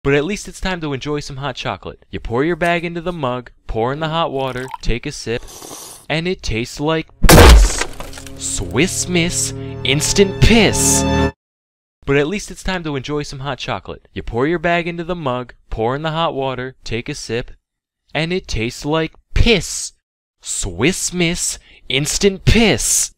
But at least it's time to enjoy some hot chocolate. You pour your bag into the mug, pour in the hot water, take a sip, and it tastes like piss. Swiss Miss Instant Piss. But at least it's time to enjoy some hot chocolate. You pour your bag into the mug, pour in the hot water, take a sip, and it tastes like piss. Swiss Miss Instant Piss.